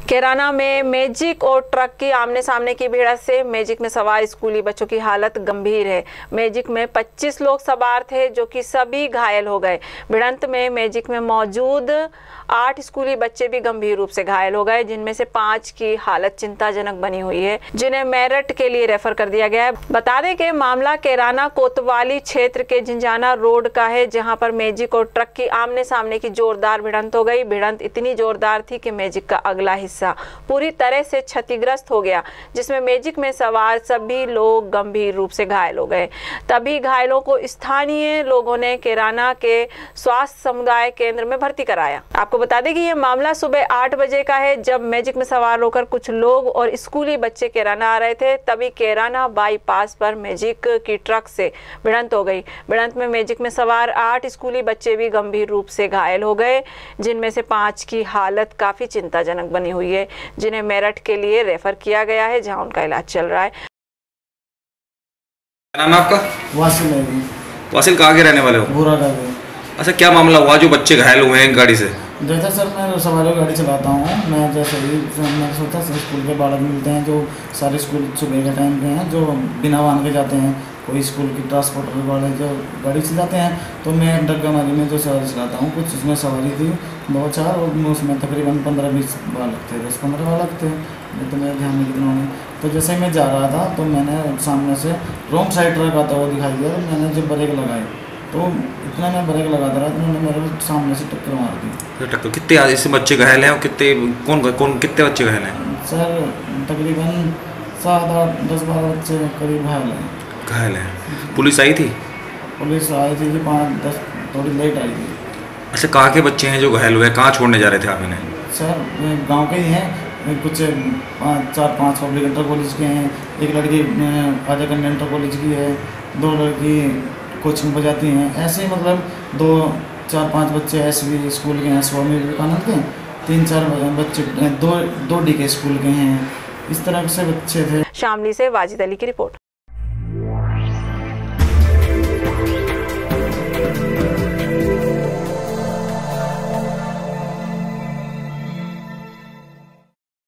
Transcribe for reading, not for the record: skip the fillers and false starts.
कैराना में मैजिक और ट्रक की आमने सामने की भिड़ंत से मैजिक में सवार स्कूली बच्चों की हालत गंभीर है। मैजिक में 25 लोग सवार थे जो कि सभी घायल हो गए। भिड़ंत में मैजिक में मौजूद 8 स्कूली बच्चे भी गंभीर रूप से घायल हो गए, जिनमें से 5 की हालत चिंताजनक बनी हुई है, जिन्हें मेरठ के लिए रेफर कर दिया गया है। बता दें कि मामला कैराना कोतवाली क्षेत्र के झिंझाना रोड का है, जहां पर मैजिक और ट्रक की आमने सामने की जोरदार भिड़ंत हो गई। भिड़ंत इतनी जोरदार थी कि मैजिक का अगला हिस्सा पूरी तरह से क्षतिग्रस्त हो गया, जिसमें मैजिक में सवार सभी लोग गंभीर रूप से घायल हो गए। तभी घायलों को स्थानीय लोगों ने कैराना के स्वास्थ्य समुदाय केंद्र में भर्ती कराया। आपको बता दें कि यह मामला सुबह 8 बजे का है, जब मैजिक में सवार होकर कुछ लोग और स्कूली बच्चे कैराना आ रहे थे। तभी कैराना बाईपास पर मैजिक की ट्रक से भिड़ंत हो गई। भिड़ंत में मैजिक में सवार 8 स्कूली बच्चे भी गंभीर रूप से घायल हो गए, जिनमें से 5 की हालत काफी चिंताजनक बनी हुई है, जिन्हें मेरठ के लिए रेफर किया गया है, जहां उनका इलाज चल रहा है। क्या नाम है आपका? वासिल है जी। वासिल कहाँ के रहने वाले हो? बुरा का है। अच्छा, क्या मामला हुआ जो बच्चे घायल हुए हैं गाड़ी से? जैसा सर मैं सवारी गाड़ी चलाता हूँ, मैं जैसे ही मैंने सोचा स्कूल के बालक मिलते हैं जो सारे स्कूल सुबह के टाइम पे हैं, जो बिना वाहन के जाते हैं, कोई स्कूल की ट्रांसपोर्टर वाले जो गाड़ी से जाते हैं, तो मैं डग्गामारी में जो सवारी चलाता हूँ, कुछ उसमें सवारी थी 2-4 और उसमें तकरीबन 15-20 बालक थे, 10-15 बालक थे, तो मेरे ध्यान में कितना होंगे। तो जैसे ही मैं जा रहा था तो मैंने सामने से रॉन्ग साइड ट्रक आता हुआ दिखाई दिया, तो मैंने जब ब्रेक लगाए तो इतना मैं ब्रेक लगाता रहा तो उन्होंने मेरे सामने से टक्कर मार दी। टक्कर कितने ऐसे बच्चे घायल हैं और कितने बच्चे घायल हैं? सर तकरीबन 7-8-10-12 बच्चे करीब घायल हैं। पुलिस आई थी? पुलिस आई थी 5-10 थोड़ी लेट आई थी। अच्छा, कहाँ के बच्चे हैं जो घायल हुए? कहाँ छोड़ने जा रहे थे आप इन्हें? सर गांव के ही हैं, कुछ 4-5 पब्लिक इंटर कॉलेज के हैं, एक लड़की आजा कन्या इंटर कॉलेज की है, 2 लड़की कोचिंग बजाती हैं, ऐसे मतलब 2-4-5 बच्चे एसवी स्कूल के हैं, स्वामी विवेकानंद के, 3-4 बच्चे 2 DK स्कूल के हैं, इस तरह से बच्चे थे। शामली से वाजिद अली की रिपोर्ट।